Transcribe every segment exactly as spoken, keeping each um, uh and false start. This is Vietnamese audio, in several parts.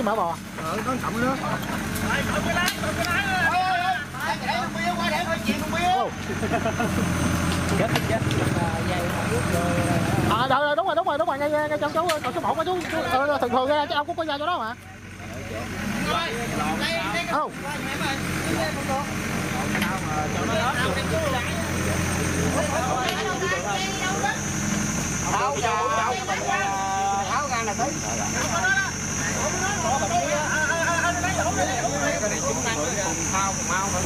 mỡ bò. Ờ, có cộng nữa. chết chết À rồi, đúng rồi đúng rồi đúng rồi ngay ngay trong chỗ chỗ số một á chú, chú ờ, thường thường ra chứ ông cũng có ra chỗ đó mà. Không. tháo ra tháo ra là tới cái này chúng ta cùng thao cùng mau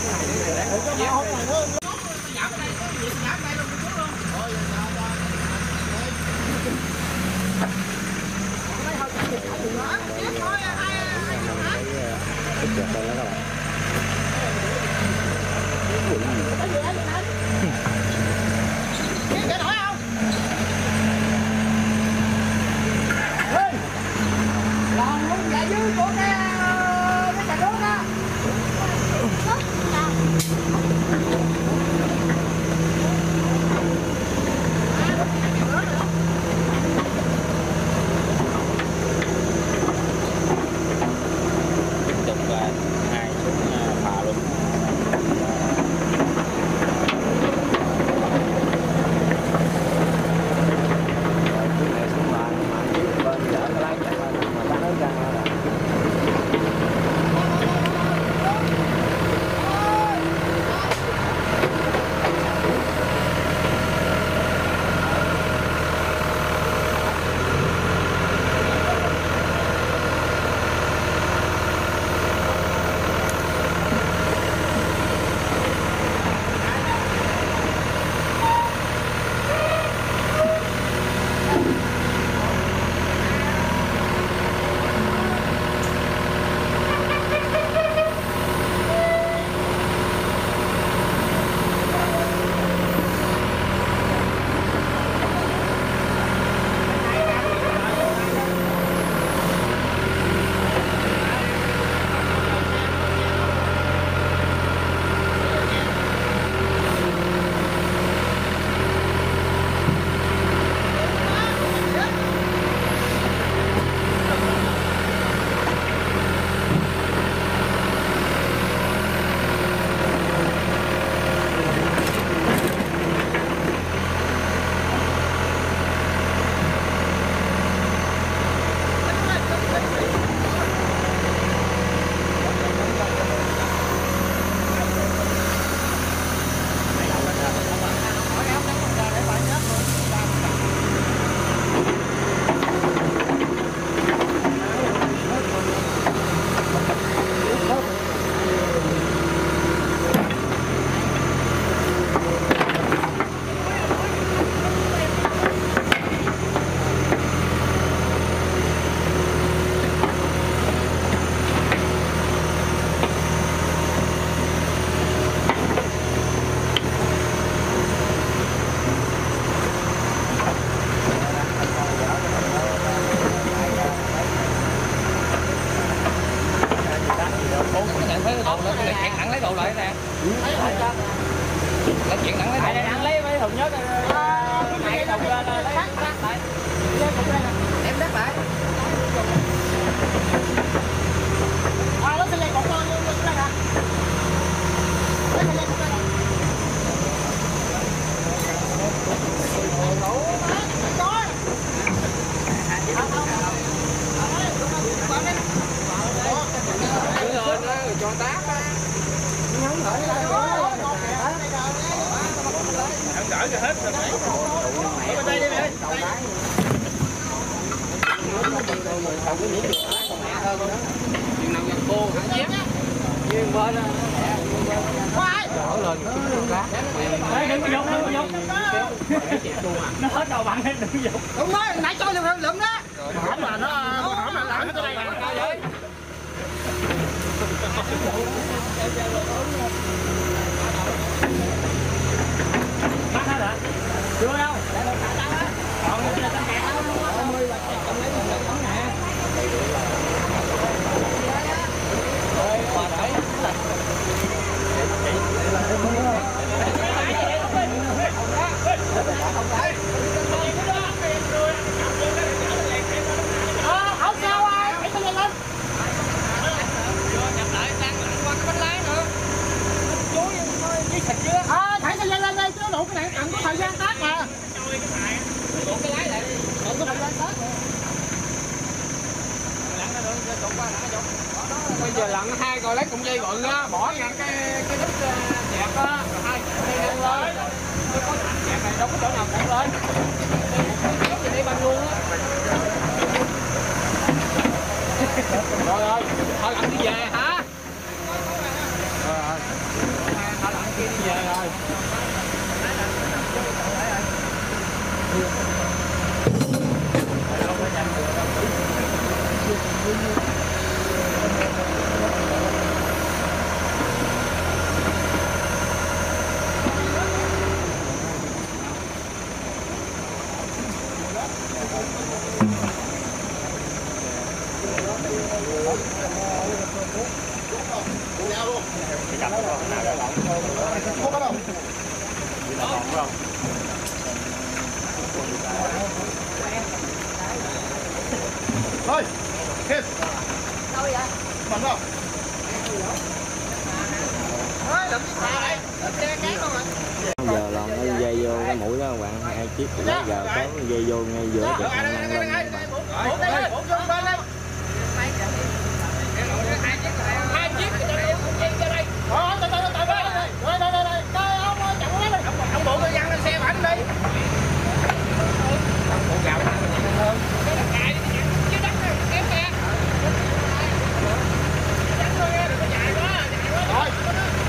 nó hết đầu bằng đừng có dục. Đúng đó, nãy cho lượm lượm đó. Hổng là nó hổng là làm cái này vậy. Bắt hết hả? Chưa đâu. Còn cái là tao kẹt đâu luôn á. Rồi, qua đấy. Ờ, không sao ai, hãy lên lên. rồi lấy cụm dây bự á, bỏ ngang cái cái đít dẹp á, rồi hai hai nâng lên. Cái có dẹp này đâu có chỗ nào cụm lên. Cái đi băng luôn á. Rồi rồi, thôi anh đi về hả? Rồi rồi. Thôi anh kia đi về rồi. Thôi, Kim. Đâu vậy? Mình không? Thôi, đừng xả đây. Đừng che cát không ạ? Giờ là nó dây vô cái mũi đó bạn, hai chiếc lấy giờ có dây vô ngay giữa được nâng lên. Hai chiếc cho đây, dây cho đây. Thôi, từ từ từ đây. Đây đây đây đây. Đây ông ơi, chậm quá đi. Ông bộ tôi văng lên xe bánh đi. Bộ gạo nó nhẹ hơn. Cái là cài đi chứ đất nó kéo kìa. Đánh thôi nghe, đừng có dài quá, dài quá. Rồi.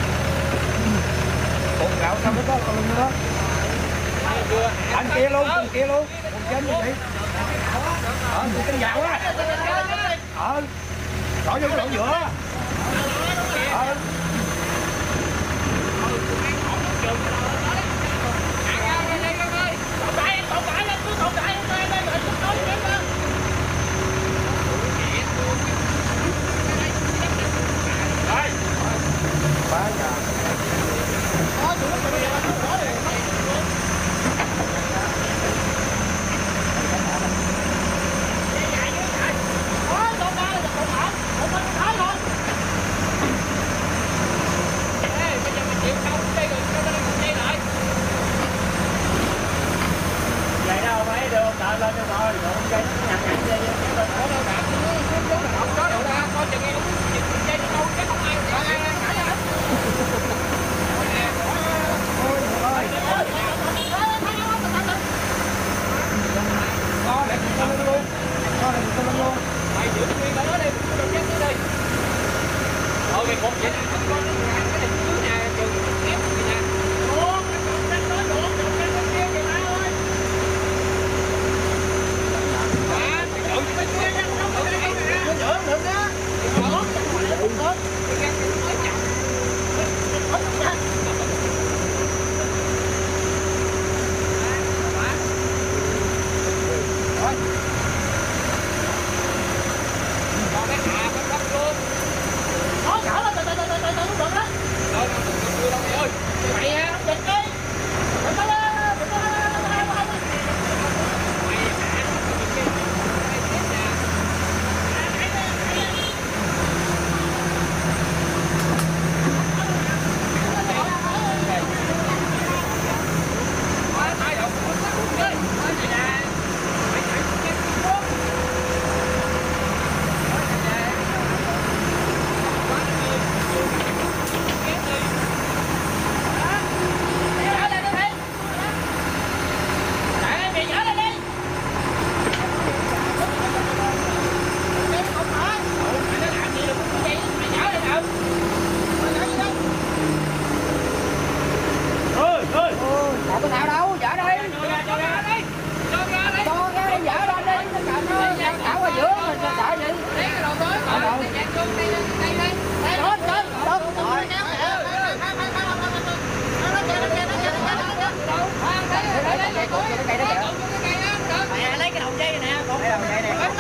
Bộ gạo sao mới có con lưng đó. Anh kia luôn, cùng kia luôn. Cùng trên như vậy. Ờ, một cái dạo á. Ờ. Rõ vô cái lỗ giữa. Ờ. Vậy đâu mấy được, đợi lên cho rồi, rồi không dây nó nhặt nhặt dây nó có đâu cả. Không có đâu ra, coi chừng nghe không dây nó đâu, cái không ai không ai ai cãi hết. Con để con lên luôn. Con để con lên luôn. Mày giữ nguyên đó đi, đừng chết nữa đi. Thôi cái cột vậy nè, con cái này dưới nhà trường kéo vậy nè. Ủa, cái cột trên đó luôn, cột trên bên kia kìa ba ơi. Hả? Mày tự bên kia nha, không có đây nè. Nó dở được đó. Ủa, cái cột cái găng cái mới chặt. Còn cái hạ con đất luôn. Nó chở lên từ từ từ từ từ từ được đó. Rồi, nó đừng có đưa đâu mày ơi. Mày á, Nó giật đi. Đừng có lên, đừng có lên, đừng có lên. mày hạ nó cái kia. Mày chết nè. Thôi, thay đổi của nó cũng đi. Thôi vậy nè. Mày chạy xuống cái kia luôn. Thôi vậy nè. Quá nhiều. Kéo đi. Dở lên đi. Chạy đi, dở lên đi. Cái không phải. Mày nó làm gì được cái dây mày nhớ đi đâu. Ơi, ơi. Còn cái nào đâu, dở đi. Cho ra, cho ra đi. Cho ra đi. Cho ra đi, dở lên đi. Nó cầm nó thảo qua giữa mình cho sợ gì. Lấy cái đầu tới. Rồi, chạy xuống đây đây đây đây. Lên, lên, lên. Rồi, kéo kìa. Nó kìa, nó kìa, nó kìa, nó kìa, nó kìa. Lấy cái cây cột cho cái cây đó kìa. Mẹ lấy cái đầu dây nè. Lấy đầu dây nè.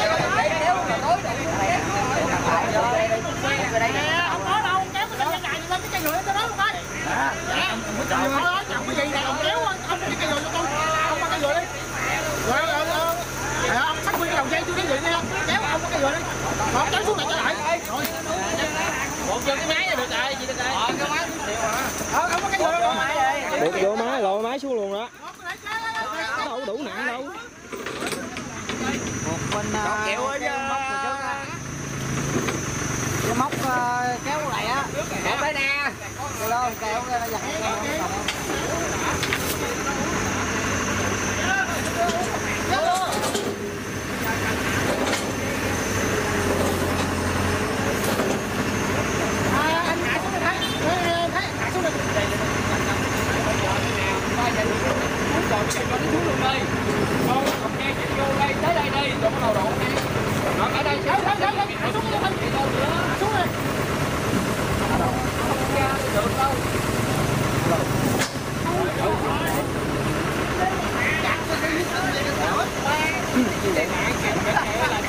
Rồi đây nè, không có đâu, kéo cái dây dài lên cái cây nhựa cho nó luôn thôi. Dạ. Trời ơi, chồng cái dây này ông kéo ông cái cây nhựa cho tôi. Ông bắt cái nhựa đi. Rồi rồi rồi. Trời ơi, ông bắt nguyên cái đầu dây tôi cái gì đi không? Kéo ông bắt cái nhựa đi. Rồi kéo xuống này cho lại. Rồi. Một chân cái máy này được rồi, gì được rồi. Ờ, cái máy cũng chịu hả? Ờ, ông bắt cái nhựa rồi. Được vô máy, lội máy xuống luôn đó. Đâu đủ nặng đâu. Một bên kiểu ở móc rồi chứ. Cái móc kéo lại Ờ, kéo ra giặt kéo. Để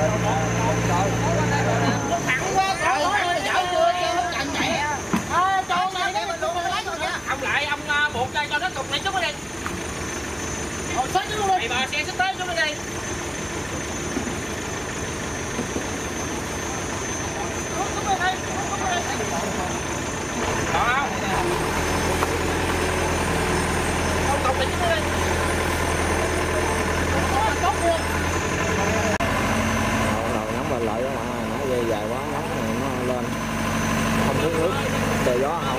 Thẳng quá, trời ơi, dở chưa chứ không chặn vậy. À, cho này để mình luôn lấy rồi nha. Ông lại ông uh, buộc cho cho nó cục này chút đi. Rồi xách luôn đi. Mày bà xe sắp tới chút đi. Đó. Ông cục này chút đi. Rồi nóng lên lại đó mà nó dây dài quá nóng này nó lên không thiếu nước trời gió không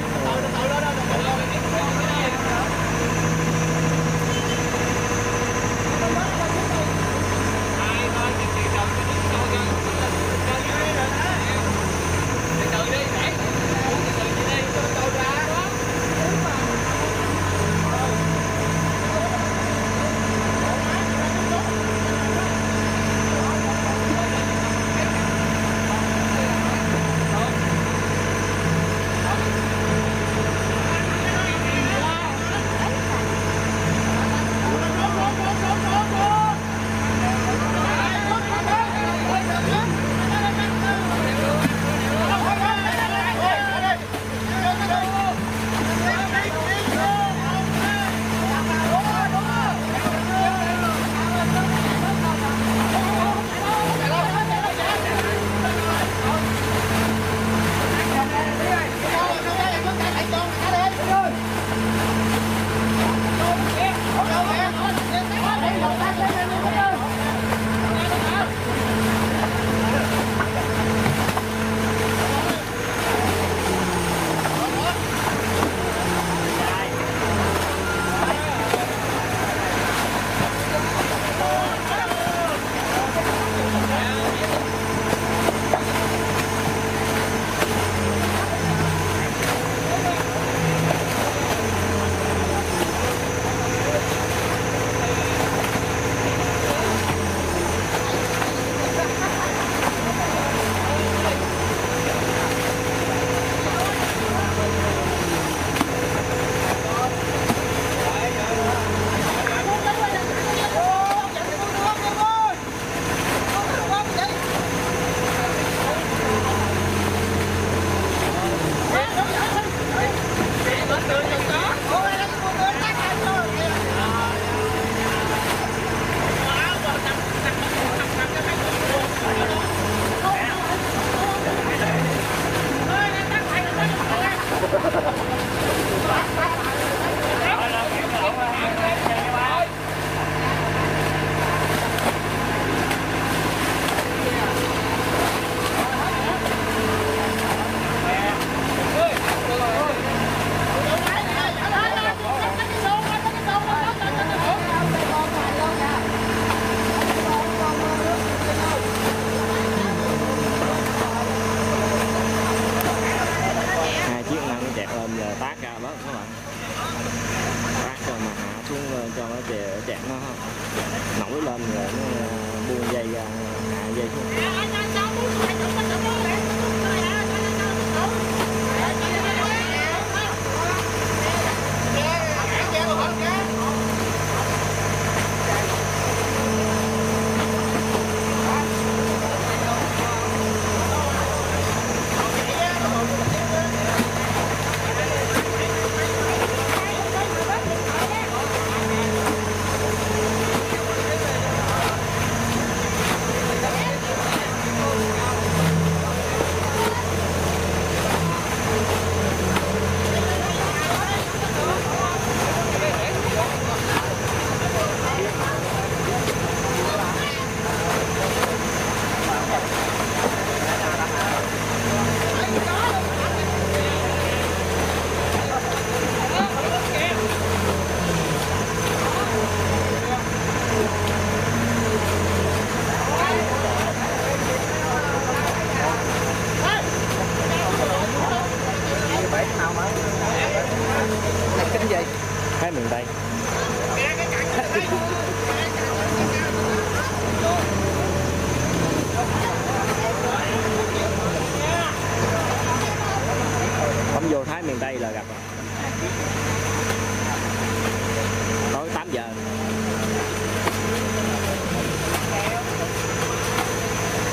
nổi lên rồi nó buông dây ra hạ dây xuống. Cái miền Tây. Không vô Thái miền Tây là gặp rồi. Tối tám giờ.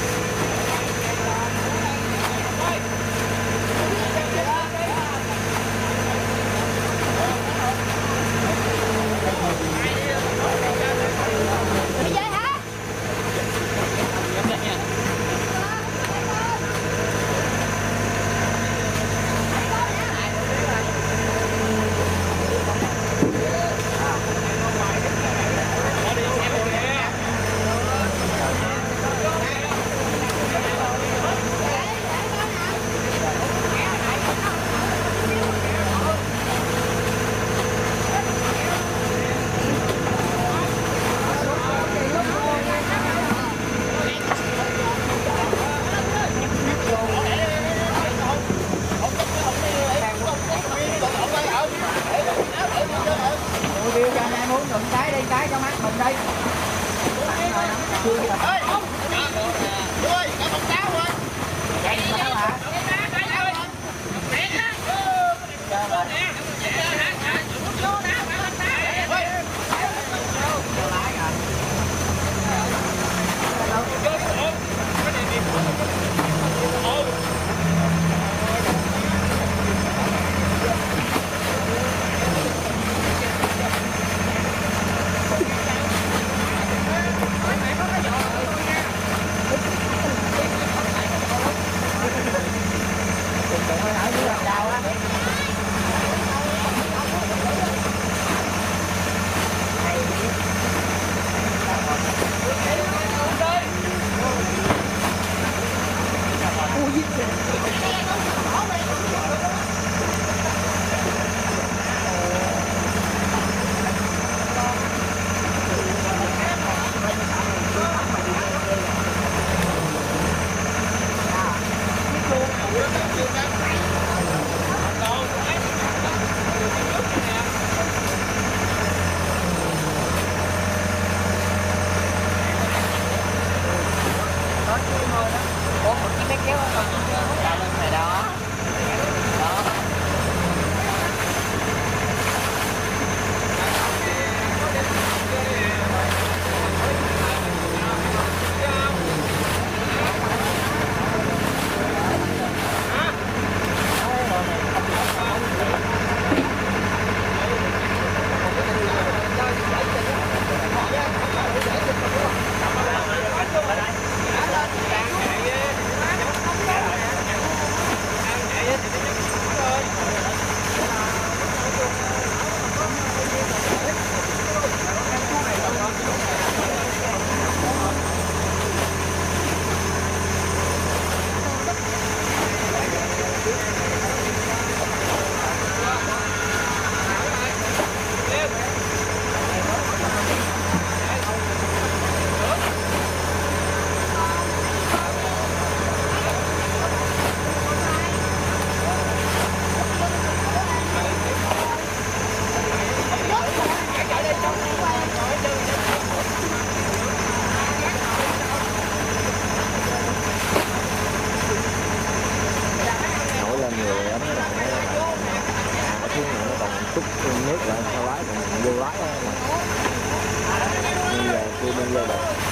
nổi lên người ấm lại hạ xuống rồi nó còn chút nước lại sau lái còn vô lái đó mà. Bây giờ tôi bên vô được